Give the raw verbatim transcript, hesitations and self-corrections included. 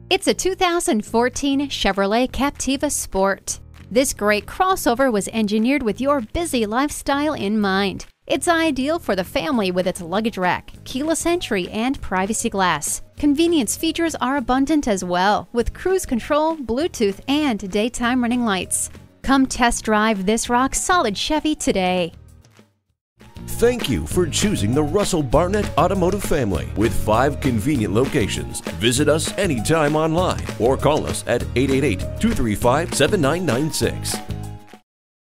It's a two thousand fourteen Chevrolet Captiva Sport. This great crossover was engineered with your busy lifestyle in mind. It's ideal for the family with its luggage rack, keyless entry, and privacy glass. Convenience features are abundant as well, with cruise control, Bluetooth, and daytime running lights. Come test drive this rock-solid Chevy today. Thank you for choosing the Russell Barnett Automotive Family with five convenient locations. Visit us anytime online or call us at eight eight eight, two three five, seven nine nine six.